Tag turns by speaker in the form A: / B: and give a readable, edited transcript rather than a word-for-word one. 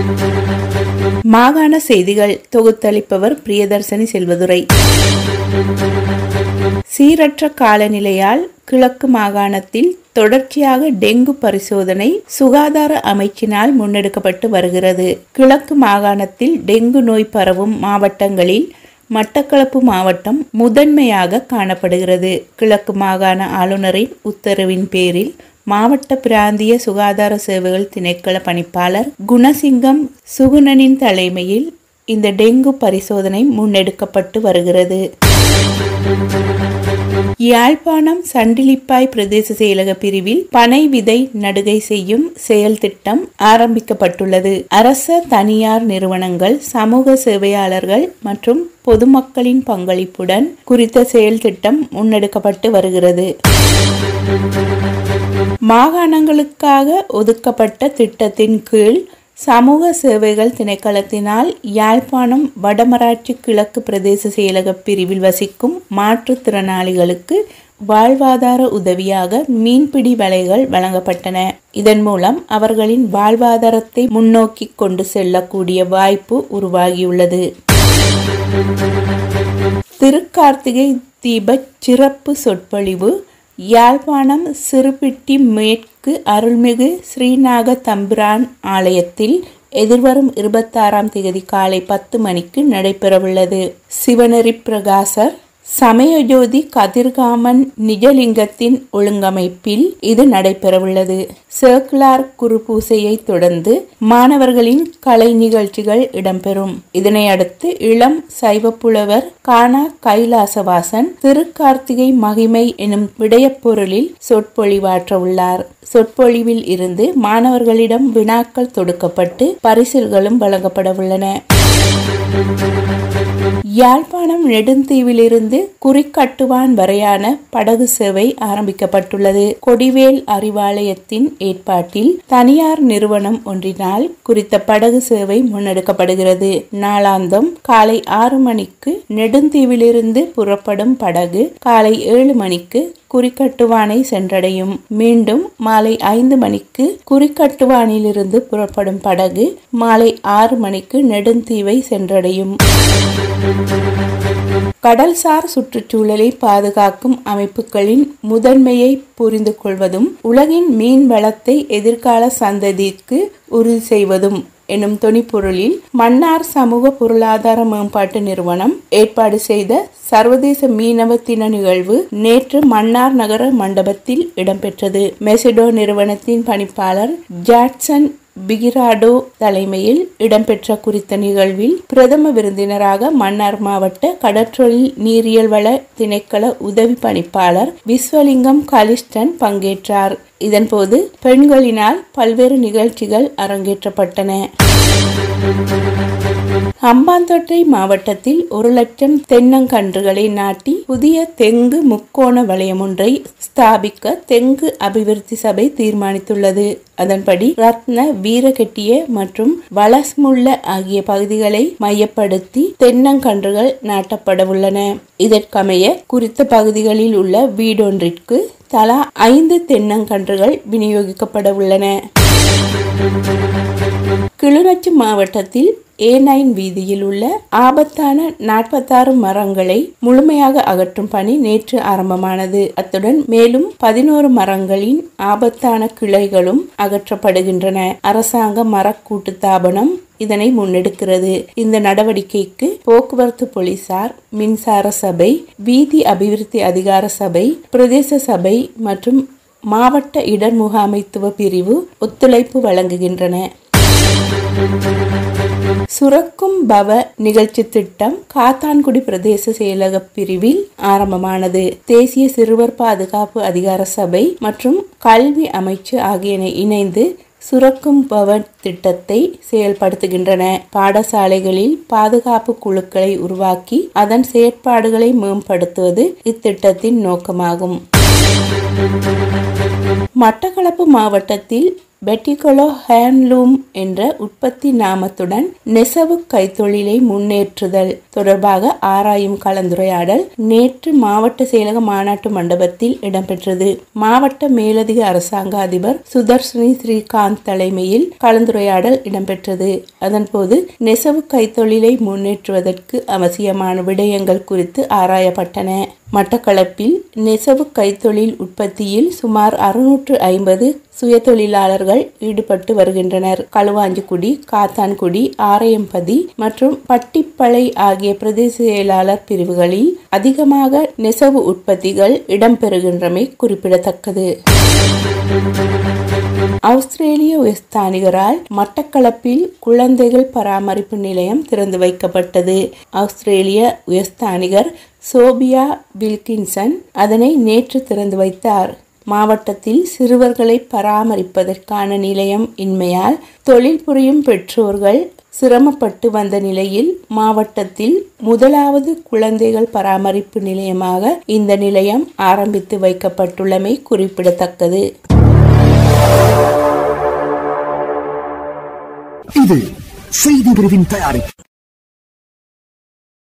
A: மாகாண செய்திகள் தொகுத்தளிப்பவர் பிரியதர்சனி செல்வதுரை. சீரற்ற காலநிலையால் கிழக்கு மாகாணத்தில் தொடர்ச்சியாக டெங்கு பரிசோதனை சுகாதார அமைச்சினால் முன்னெடுக்கப்பட்டு வருகிறது. கிழக்கு மாகாணத்தில் டெங்கு நோய் பரவும் மாவட்டங்களில் மட்டக்களப்பு மாவட்டம் முதன்மையாக காணப்படுகிறது. கிழக்கு மாகாண ஆளுநரின் உத்தரவின் பேரில் மாவட்ட பிராந்திய சுகாதார சேவைகள் திணைக்கள பணிப்பாளர் குணசிங்கம் சுகுணனின் தலைமையில் இந்த டெங்கு பரிசோதனை முன்னெடுக்கப்பட்டு வருகிறது. யாழ்ப்பாணம் சண்டிலிப்பாய் பிரதேச செயலக பிரிவில் பனை விதை நடுகை செய்யும் செயல் திட்டம் ஆரம்பிக்கப்பட்டுள்ளது. அரச தனியார் நிறுவனங்கள், சமூக சேவையாளர்கள் மற்றும் பொதுமக்களின் பங்களிப்புடன் குறித்த செயல் திட்டம் முன்னெடுக்கப்பட்டு வருகிறது. மாகாணங்களுக்காக ஒதுக்கப்பட்ட திட்டத்தின் கீழ் சமூக சேவைகள் திணைக்களத்தினால் யாழ்ப்பாணம் வடமராட்சி கிழக்கு பிரதேச செயலக பிரிவில் வசிக்கும் மாற்றுத்திறனாளிகளுக்கு வாழ்வாதார உதவியாக மீன்பிடி வலைகள் வழங்கப்பட்டன. இதன் மூலம் அவர்களின் வாழ்வாதாரத்தை முன்னோக்கி கொண்டு செல்லக்கூடிய வாய்ப்பு உருவாகியுள்ளது. திருக்கார்த்திகை தீப சிறப்பு சொற்பொழிவு யாழ்ப்பாணம் சிறுபிட்டி மேற்கு அருள்மிகு ஸ்ரீநாக தம்பிரான் ஆலயத்தில் எதிர்வரும் 26ஆம் தேதி காலை 10 மணிக்கு நடைபெறவுள்ளது. சிவநெறி பிரகாசர் சமயஜோதி கதிர்காமன் நிஜலிங்கத்தின் ஒழுங்கமைப்பில் இது நடைபெறவுள்ளது. சர்க்குலார் குரு பூசையை தொடர்ந்து மாணவர்களின் கலை நிகழ்ச்சிகள் இடம்பெறும். இதனை அடுத்து இளம் சைவ புலவர் கானா கைலாசவாசன் திருக்கார்த்திகை மகிமை எனும் விடயப்பொருளில் சொற்பொழிவாற்ற உள்ளார். சொற்பொழிவில் இருந்து மாணவர்களிடம் வினாக்கள் தொடுக்கப்பட்டு பரிசில்களும் வழங்கப்பட உள்ளன. யாழ்ப்பாணம் நெடுந்தீவிலிருந்து குறிக்கட்டுவான் வரையான படகு சேவை ஆரம்பிக்கப்பட்டுள்ளது. கொடிவேல் அறிவாலயத்தின் ஏற்பாட்டில் தனியார் நிறுவனம் ஒன்றினால் குறித்த படகு சேவை முன்னெடுக்கப்படுகிறது. நாளாந்தம் காலை 6 மணிக்கு நெடுந்தீவிலிருந்து புறப்படும் படகு காலை 7 மணிக்கு குறிக்கட்டுவானை சென்றடையும். மீண்டும் மாலை 5 மணிக்கு குறிக்கட்டுவானிலிருந்து புறப்படும் படகு மாலை 6 மணிக்கு நெடுந்தீவை சென்றடையும். கடல்சார் சுற்றுச்சூழலை பாதுகாக்கும் அமைப்புகளின் முதன்மையை புரிந்து கொள்வதும் உலகின் மீன் வளத்தை எதிர்கால சந்ததிக்கு உறுதி செய்வதும் எனும் தொனிப்பொருளில் மன்னார் சமூக பொருளாதார மேம்பாட்டு நிறுவனம் ஏற்பாடு செய்த சர்வதேச மீனவ தின நிகழ்வு நேற்று மன்னார் நகர மண்டபத்தில் இடம்பெற்றது. மெசிடோ நிறுவனத்தின் பணிப்பாளர் ஜாட்சன் பிகிராடோ தலைமையில் இடம்பெற்ற குறித்த நிகழ்வில் பிரதம விருந்தினராக மன்னார் மாவட்ட கடற்றொழில் நீரியல் வள திணைக்கள உதவி பணிப்பாளர் விஸ்வலிங்கம் கலிஸ்டன் பங்கேற்றார். இதன்போது பெண்களினால் பல்வேறு நிகழ்ச்சிகள் அரங்கேற்றப்பட்டன. ஹம்பாந்தோட்டை மாவட்டத்தில் 1,00,000 தென்னங்கன்றுகளை நாட்டி புதிய தெங்கு முக்கோண வலயம் ஒன்றை ஸ்தாபிக்க தெங்கு அபிவிருத்தி சபை தீர்மானித்துள்ளது. அதன்படி ரத்ன, வீரகெட்டிய மற்றும் வலஸ்முல்ல ஆகிய பகுதிகளை மையப்படுத்தி தென்னங்கன்றுகள் நாட்டப்பட உள்ளன. இதற்கமைய குறித்த பகுதிகளில் உள்ள வீடொன்றிற்கு தலா 5 தென்னங்கன்றுகள் விநியோகிக்கப்பட உள்ளன. கிளிநொச்சி மாவட்டத்தில் A9 வீதியில் உள்ள ஆபத்தான 46 மரங்களை முழுமையாக அகற்றும் பணி நேற்று ஆரம்பமானது. அத்துடன் மேலும் 11 மரங்களின் ஆபத்தான கிளைகளும் அகற்றப்படுகின்றன. அரசாங்க மரக்கூட்டு தாபனம் இதனை முன்னெடுக்கிறது. இந்த நடவடிக்கைக்கு போக்குவரத்து போலீசார், மின்சார சபை, வீதி அபிவிருத்தி அதிகார சபை, பிரதேச சபை மற்றும் மாவட்ட இடர் முகாமைத்துவ பிரிவு ஒத்துழைப்பு வழங்குகின்றன. சுரக்கும் பவ நிகழ்ச்சி திட்டம் காத்தான்குடி பிரதேச செயலக பிரிவில் ஆரம்பமானது. தேசிய சிறுவர் பாதுகாப்பு அதிகார சபை மற்றும் கல்வி அமைச்சு ஆகியன இணைந்து சுரக்கும் பவ திட்டத்தை செயல்படுத்துகின்றன. பாடசாலைகளில் பாதுகாப்பு குழுக்களை உருவாக்கி அதன் செயற்பாடுகளை மேம்படுத்துவது இத்திட்டத்தின் நோக்கமாகும். மட்டக்களப்பு மாவட்டத்தில் பெட்டிகொலோ ஹேண்ட்லூம் என்ற உற்பத்தி நாமத்துடன் நெசவு கைத்தொழிலை முன்னேற்றுதல் தொடர்பாக ஆராயும் கலந்துரையாடல் நேற்று மாவட்ட செயலக மாநாட்டு மண்டபத்தில் இடம்பெற்றது. மாவட்ட மேலதிக அரசாங்க அதிபர் சுதர்ஷினி ஸ்ரீகாந்த் தலைமையில் கலந்துரையாடல் இடம்பெற்றது. அதன்போது நெசவு கைத்தொழிலை முன்னேற்றுவதற்கு அவசியமான விடயங்கள் குறித்து ஆராயப்பட்டன. மட்டக்களப்பில் நெசவு கைத்தொழில் உற்பத்தியில் சுமார் 650 சுயதொழிலாளர்கள் ஈடுபட்டு வருகின்றனர். களுவாஞ்சிக்குடி, காத்தான்குடி, ஆரையம்பதி மற்றும் பட்டிப்பளை ஆகிய பிரதேச செயலாளர் பிரிவுகளில் அதிகமாக நெசவு உற்பத்திகள் இடம்பெறுகின்றமை குறிப்பிடத்தக்கது. ஆஸ்திரேலிய உயர்ஸ்தானிகரால் மட்டக்களப்பில் குழந்தைகள் பராமரிப்பு நிலையம் திறந்து வைக்கப்பட்டது. ஆஸ்திரேலிய உயர்ஸ்தானிகர் சோபியா வில்கின்சன் அதனை நேற்று திறந்து வைத்தார். மாவட்டத்தில் சிறுவர்களை பராமரிப்பதற்கான நிலையம் இன்மையால் தொழில் புரியும் பெற்றோர்கள் சிரமப்பட்டு வந்த நிலையில் மாவட்டத்தில் முதலாவது குழந்தைகள் பராமரிப்பு நிலையமாக இந்த நிலையம் ஆரம்பித்து வைக்கப்பட்டுள்ளமை குறிப்பிடத்தக்கது.
B: இது செய்தி பிரிவின் தயாரிப்பு.